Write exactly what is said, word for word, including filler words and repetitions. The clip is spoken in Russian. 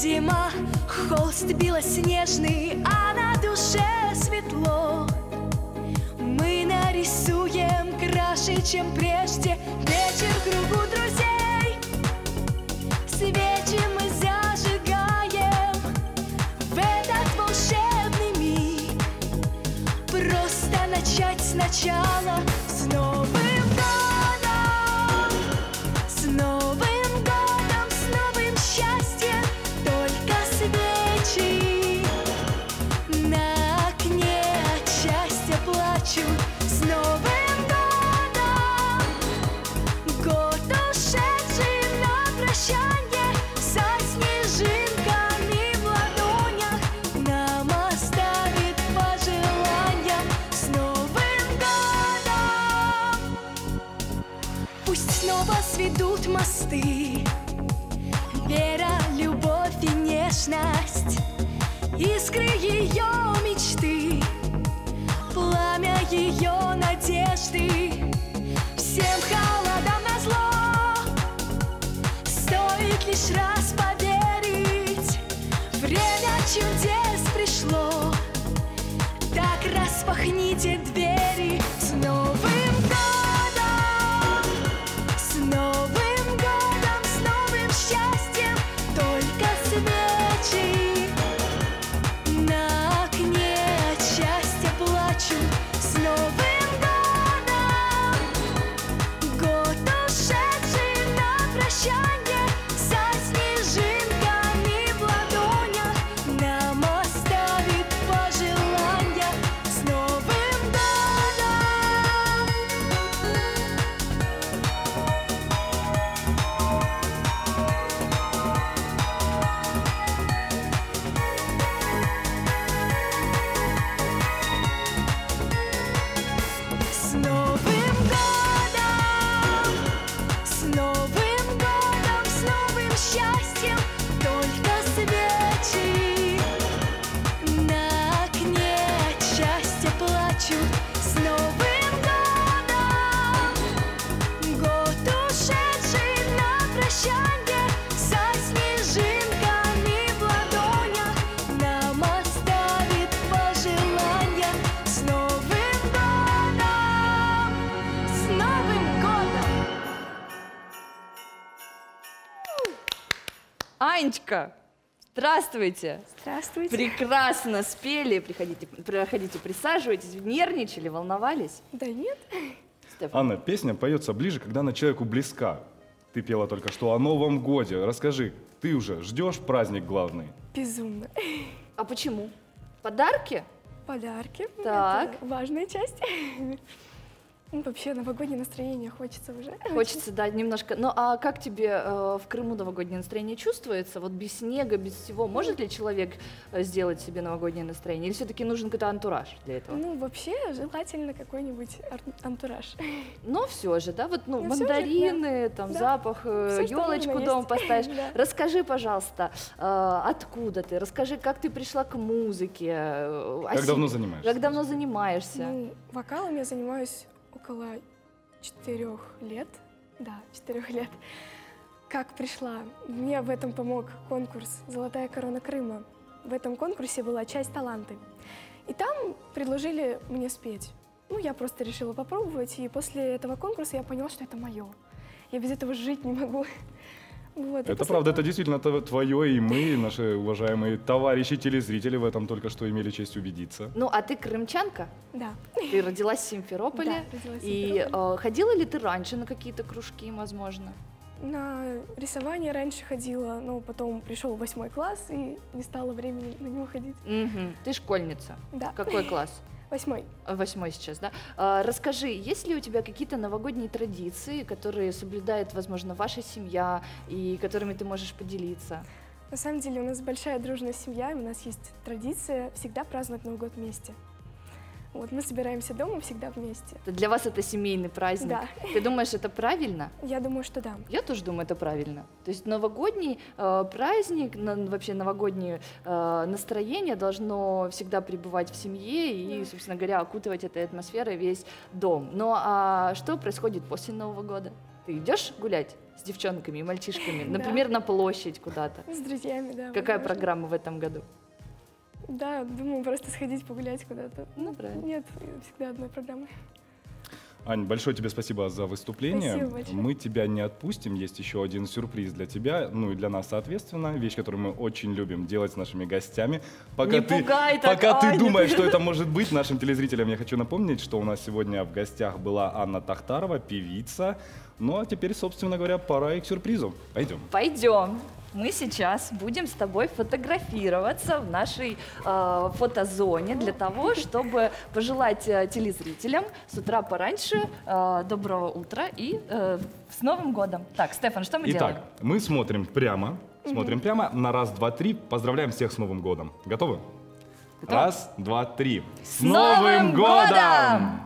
Зима, холст белоснежный, а на душе светло. Мы нарисуем краше, чем прежде, вечер в кругу друзей. Свечи мы зажигаем в этот волшебный миг. Просто начать сначала с Новым годом, с Новым годом, с новым счастьем. Только свечи на окне от счастья плачут. С Новым годом, год ушедший на прощанье, со снежинками в ладонях нам оставит пожелания. С Новым годом! Пусть снова сведут мосты вера, любовь и нежность, искры ее мечты, пламя ее надежды. Всем холодам назло стоит лишь раз поверить. Время чудес пришло, так распахните двери. С Новым годом, с Новым годом, с новым счастьем. Только свечи на окне от счастья плачут. С Новым годом, год ушедший на прощанье, со снежинками в ладонях нам оставит пожелания. С Новым годом! С Новым годом, с Новым годом, с новым счастьем. Только свечи на окне от счастья плачут. С Новым годом, год ушедший на прощанье, со снежинками в ладонях нам оставит пожелания. С Новым годом, с Новым годом! Анечка, здравствуйте! Здравствуйте. Прекрасно спели. Приходите, проходите, присаживайтесь. Нервничали, волновались? Да нет. Стефан. Анна, песня поется ближе, когда она человеку близка. Ты пела только что о Новом годе. Расскажи, ты уже ждешь праздник главный? Безумно. А почему? Подарки? Подарки. Так. Это важная часть. Ну, вообще, новогоднее настроение хочется уже. Хочется, да, немножко. Ну, а как тебе э, в Крыму новогоднее настроение чувствуется? Вот без снега, без всего. Может ли человек э, сделать себе новогоднее настроение? Или все-таки нужен какой-то антураж для этого? Ну, вообще, желательно какой-нибудь ар- антураж. Но все же, да, вот, ну, Ну, всё же, мандарины, там, да. запах, Всё, что елочку нужно дома есть. поставишь. Да. Расскажи, пожалуйста, э, откуда ты? Расскажи, как ты пришла к музыке? э, о Как се- давно занимаешься? Как давно занимаешься? Ну, вокалом я занимаюсь около четырех лет. Да, четырех лет. Как пришла? Мне в этом помог конкурс «Золотая корона Крыма». В этом конкурсе была часть таланты. И там предложили мне спеть. Ну, я просто решила попробовать, и после этого конкурса я поняла, что это мое. Я без этого жить не могу. Вот, и Это после правда, этого- это действительно тв- твое, и мы, наши уважаемые товарищи телезрители, в этом только что имели честь убедиться. Ну, а ты крымчанка? Да. Ты родилась в Симферополе? Да, родилась в И Симферополе. э, ходила ли ты раньше на какие-то кружки, возможно? На рисование раньше ходила, но потом пришел восьмой класс, и не стало времени на него ходить. Мгм. Ты школьница. Да. Какой класс? Восьмой. Восьмой сейчас, да? А, расскажи, есть ли у тебя какие-то новогодние традиции, которые соблюдает, возможно, ваша семья и которыми ты можешь поделиться? На самом деле у нас большая дружная семья, и у нас есть традиция всегда праздновать Новый год вместе. Вот, мы собираемся дома всегда вместе. Для вас это семейный праздник. Да. Ты думаешь, это правильно? Я думаю, что да. Я тоже думаю, это правильно. То есть новогодний э, праздник, на, вообще новогоднее э, настроение должно всегда пребывать в семье и, Да. собственно говоря, окутывать этой атмосферой весь дом. Ну а что происходит после Нового года? Ты идешь гулять? с девчонками и мальчишками? Да. Например, на площадь куда-то. С друзьями, да. Какая возможно. программа в этом году? Да, думаю, просто сходить погулять куда-то. Ну, правильно. Нет, всегда одной программы. Ань, большое тебе спасибо за выступление. Спасибо большое. Мы тебя не отпустим. Есть еще один сюрприз для тебя, ну и для нас, соответственно. Вещь, которую мы очень любим делать с нашими гостями. Пока Не ты, пугай так, пока ты Аня. думаешь, что это может быть, нашим телезрителям я хочу напомнить, что у нас сегодня в гостях была Анна Тахтарова, певица. Ну а теперь, собственно говоря, пора и к сюрпризу. Пойдем. Пойдем. Мы сейчас будем с тобой фотографироваться в нашей э, фотозоне для того, чтобы пожелать э, телезрителям с утра пораньше э, доброго утра и э, с Новым годом. Так, Стефан, что мы Итак, делаем? мы смотрим прямо, смотрим прямо на раз, два, три. Поздравляем всех с Новым годом. Готовы? Готовы? Раз, два, три. С Новым годом!